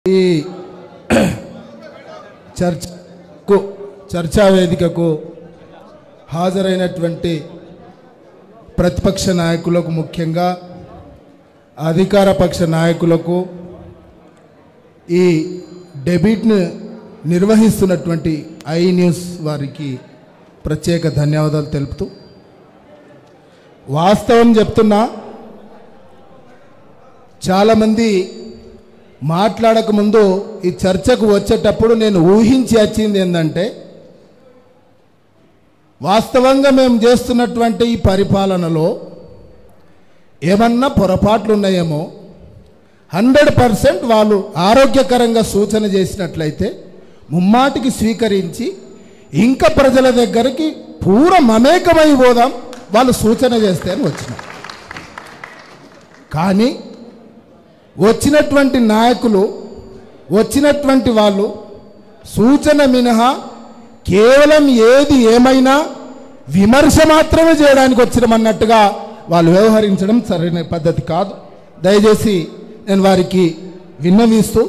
ఈ చర్చా వేదికకు హాజరైనటువంటి ప్రతిపక్ష నాయకులకు ముఖ్యంగా అధికార పక్ష నాయకులకు ఈ డెబేట్ను నిర్వహిస్తున్నటువంటి ఐ న్యూస్ వారికి ప్రత్యేక ధన్యవాదాలు తెలుపుతూ వాస్తవం చెప్తున్నా చాలామంది మాట్లాడకముందు ఈ చర్చకు వచ్చేటప్పుడు నేను ఊహించి వచ్చింది ఏంటంటే వాస్తవంగా మేము చేస్తున్నటువంటి ఈ పరిపాలనలో ఏమన్నా పొరపాట్లు ఉన్నాయేమో 100% వాళ్ళు ఆరోగ్యకరంగా సూచన చేసినట్లయితే ముమ్మాటికి స్వీకరించి ఇంకా ప్రజల దగ్గరికి పూర మమేకమై పోదాం వాళ్ళు సూచన చేస్తే అని వచ్చిన కానీ వచ్చినటువంటి నాయకులు వచ్చినటువంటి వాళ్ళు సూచన మినహా కేవలం ఏది ఏమైనా విమర్శ మాత్రమే చేయడానికి వచ్చినామన్నట్టుగా వాళ్ళు వ్యవహరించడం సరైన పద్ధతి కాదు. దయచేసి నేను వారికి విన్నవిస్తూ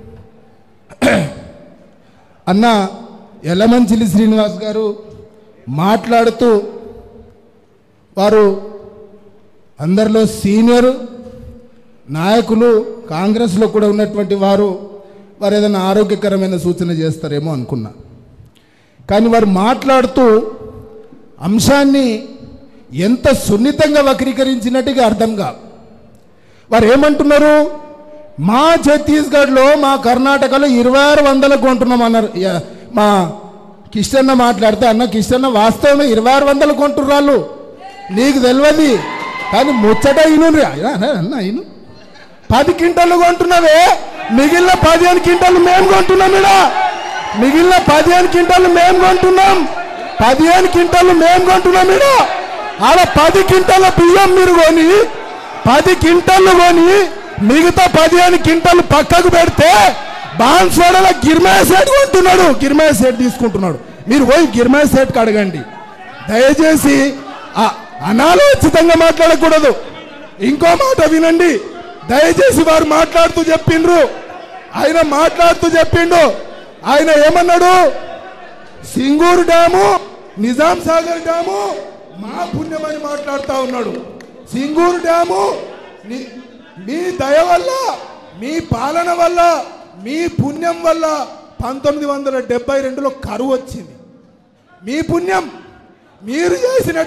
అన్న యలమంచిలి శ్రీనివాస్ గారు మాట్లాడుతూ వారు అందరిలో సీనియర్ నాయకులు కాంగ్రెస్లో కూడా ఉన్నటువంటి వారు ఏదైనా ఆరోగ్యకరమైన సూచన చేస్తారేమో అనుకున్నా. కానీ వారు మాట్లాడుతూ అంశాన్ని ఎంత సున్నితంగా వక్రీకరించినట్టుగా అర్థం కాదు. వారు ఏమంటున్నారు, మా ఛత్తీస్గఢ్లో మా కర్ణాటకలో 2600 కొంటున్నాం అన్నారు. మా కిష్టన్న మాట్లాడితే అన్న కిష్టన్న వాస్తవమే 2600 కొంటున్నారు నీకు తెలియదు కానీ ముచ్చట అన్న అయిను 10 క్వింటాలు కొంటున్నావే మిగిలిన 15 క్వింటాలు మేము కొంటున్నాం. మిగిలిన 15 క్వింటాలు మేము కొంటున్నాం. 15 క్వింటాలు మేము కొంటున్నాం. ఆడ 10 క్వింటాల బియ్యం మీరు కొని 10 క్వింటాలు కొని మిగతా 15 క్వింటాలు పక్కకు పెడితే బాన్స్వాడలో గిర్మయ సెట్ కొంటున్నాడు. గిర్మయ సెట్ తీసుకుంటున్నాడు. మీరు పోయి గిర్మయ సెట్కి అడగండి. దయచేసి అనాలోచితంగా మాట్లాడకూడదు. ఇంకో మాట వినండి దయచేసి. వారు మాట్లాడుతూ చెప్పిండ్రు, ఆయన మాట్లాడుతూ చెప్పిండు. ఆయన ఏమన్నాడు, సింగూరు డ్యాము నిజాం సాగర్ డ్యాము మా పుణ్యమని మాట్లాడుతూ ఉన్నాడు. సింగూరు డ్యాము మీ దయ వల్ల మీ పాలన వల్ల మీ పుణ్యం వల్ల 1972లో కరువు వచ్చింది. మీ పుణ్యం మీరు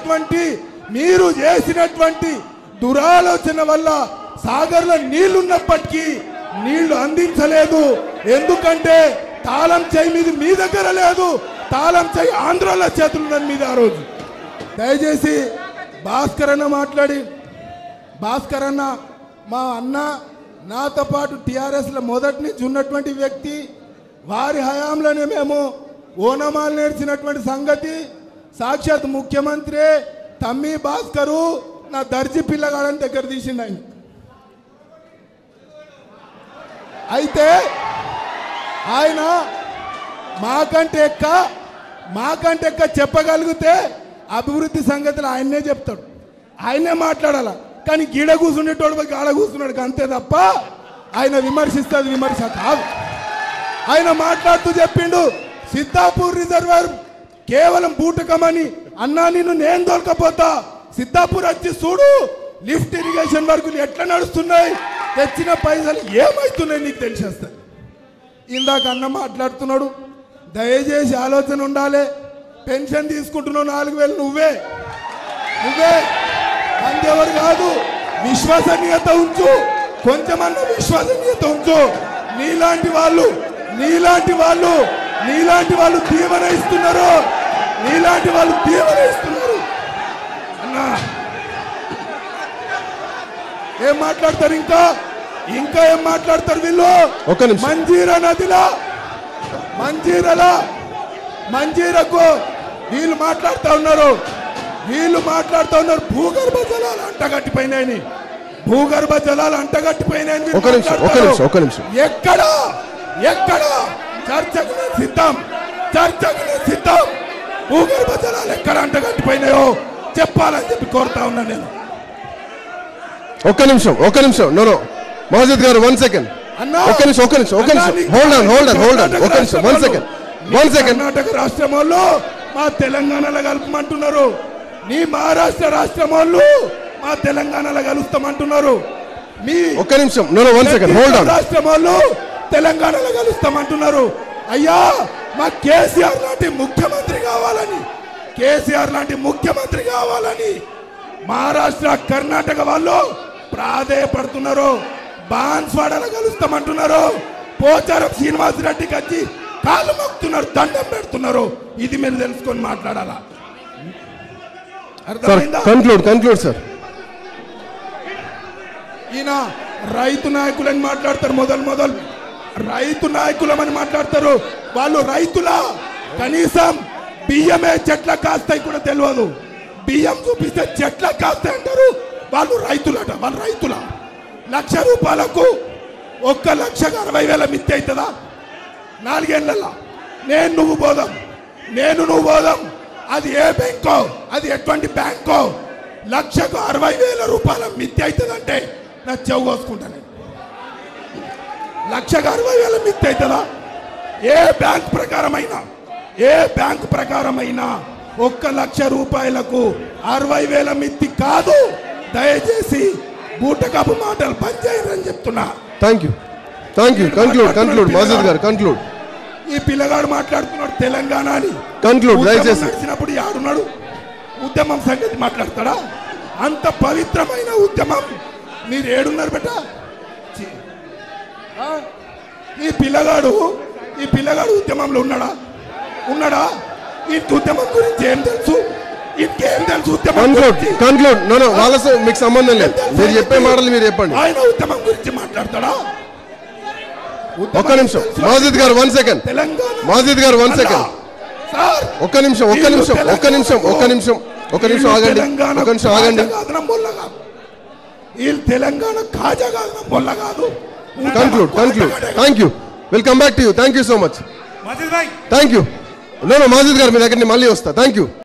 చేసినటువంటి దురాలోచన వల్ల సాగర్లో నీళ్లున్నప్పటికీ నీళ్లు అందించలేదు. ఎందుకంటే తాళం చేయి మీది మీ దగ్గర లేదు, తాళం చేయి ఆంధ్రాలో చేతులున్నది మీద ఆ రోజు. దయచేసి భాస్కర్ అన్న మాట్లాడి, భాస్కర్ అన్న మా అన్న నాతో పాటు టీఆర్ఎస్లో మొదటి నుంచి ఉన్నటువంటి వ్యక్తి. వారి హయాంలోనే మేము ఓనమాలు నేర్చినటువంటి సంగతి సాక్షాత్ ముఖ్యమంత్రి తమ్మి భాస్కరు నా దర్జీ పిల్లగాడని దగ్గర తీసిండు ఆయన. అయితే ఆయన మాకంటే ఎక్క చెప్పగలిగితే అభివృద్ధి సంగతులు ఆయన్నే చెప్తాడు, ఆయనే మాట్లాడాల. కానీ గీడ కూర్చుండేటోడు గాడ కూర్చున్నాడు అంతే తప్ప ఆయన విమర్శిస్తుంది విమర్శ కాదు. ఆయన మాట్లాడుతూ చెప్పిండు సిద్ధాపూర్ రిజర్వాయర్ కేవలం బూటకమని. అన్నా నిన్ను నేను దొరకపోతా, సిద్ధాపూర్ వచ్చి చూడు లిఫ్ట్ ఇరిగేషన్ వర్కులు ఎట్లా నడుస్తున్నాయి, తెచ్చిన పైసలు ఏమవుతున్నాయి నీకు తెలిసేస్తాయి. ఇందాక అన్న మాట్లాడుతున్నాడు, దయచేసి ఆలోచన ఉండాలి. పెన్షన్ తీసుకుంటున్నావు 4000 నువ్వే అంతెవరు కాదు. విశ్వసనీయత ఉంచు, కొంచెమన్నా విశ్వసనీయత ఉంచు. నీలాంటి వాళ్ళు దీవెన ఇస్తున్నారు. అన్నా ఏం మాట్లాడతారు, ఇంకా ఏం మాట్లాడతారు వీళ్ళు. మంజీరా నదిలో మంజీరకు వీళ్ళు మాట్లాడుతూ ఉన్నారు. భూగర్భ జలాలు అంటగట్టిపోయినాయని. ఎక్కడ చర్చకు సిద్ధం. భూగర్భ జలాలు ఎక్కడ అంటగట్టిపోయినాయో చెప్పాలని చెప్పి కోరుతా ఉన్నా నేను. ఒక్క నిమిషం నో మహజద్ గారు 1 సెకండ్. ఒక్క నిమిషం హోల్డ్ ఆన్ ఒక్క నిమిషం 1 సెకండ్ కర్ణాటక రాష్ట్రం వాళ్ళు మా తెలంగాణలో కలుపుమంటున్నారు, నీ మహారాష్ట్ర రాష్ట్రం వాళ్ళు మా తెలంగాణలో కలుస్తామంటున్నారు, మీ ఒక్క నిమిషం 1 సెకండ్ హోల్డ్ ఆన్ రాష్ట్రం వాళ్ళు తెలంగాణలో కలుస్తామంటున్నారు. అయ్యా మా కేసీఆర్ లాంటి ముఖ్యమంత్రి కావాలని మహారాష్ట్ర కర్ణాటక వాళ్ళు ప్రాధేయపడుతున్నారు, బాన్స్వాడలో కలుస్తామంటున్నారు, పోచారం శ్రీనివాస్ రెడ్డికి వచ్చి కాళ్ళు మొక్కుతున్నారు, దండం పెడుతున్నారు. ఇది మీరు తెలుసుకొని మాట్లాడాలా? Conclude sir. ఈయన రైతు నాయకులని మాట్లాడతారు, మొదలు రైతు నాయకులమని మాట్లాడతారు. వాళ్ళు రైతులా? కనీసం బియ్యమే చెట్ల కాస్తాయి కూడా తెలియదు, బియ్యం చూపిస్తే చెట్ల కాస్తాయి అంటారు. వాళ్ళు రైతులట, వాళ్ళు రైతుల. 1,00,000 రూపాయలకు 1,60,000 మిత్తి అవుతుందా 4 ఏళ్లలో? నేను నువ్వు పోదాం. అది ఏ బ్యాంకో, అది ఎటువంటి బ్యాంకో 1,60,000 రూపాయల మిత్తి అవుతుందంటే నా చెవు కోసుకుంటాను. 1,60,000 మిత్తి అవుతుందా? ఏ బ్యాంక్ ప్రకారమైనా 1,00,000 రూపాయలకు 60,000 మిత్తి కాదు. దయచేసి బూటకపు మాటలు బంద్ చేయరని చెప్తున్నా. Thank you. కంక్లూడ్ మజీద్ గారు కంక్లూడ్. ఈ పిల్లగాడు మాట్లాడుతున్నాడు తెలంగాణ అని. కంక్లూడ్ దయచేసి. నడిచినప్పుడు ఆడున్నాడు, ఉద్యమం సంగతి మాట్లాడతాడా? అంత పవిత్రమైన ఉద్యమం మీరు ఏడున్నారు బెట్ట. ఈ పిల్లగాడు ఉద్యమంలో ఉన్నాడా? ఈ ఉద్యమం గురించి ఏం తెలుసు? ఇంకేం తెలుసు? కంక్లూడ్. వాళ్ళతో మీకు సంబంధం లేదు, మీరు చెప్పే మాటలు మీరు చెప్పండి. ఆయన ఉద్యమం గురించి మాట్లాడతాడా? ఒక్క నిమిషం మజీద్ గారు 1 సెకండ్. మజీద్ గారు 1 సెకండ్. ఒక్క నిమిషం ఆగండి. తెలంగాణ కాజా కాదు, మొల్ల కాదు. Conclude. Thank you. Will come back to you. Thank you so much. Thank you. Majeed గారు మీ దగ్గర మళ్ళీ వస్తా. Thank you.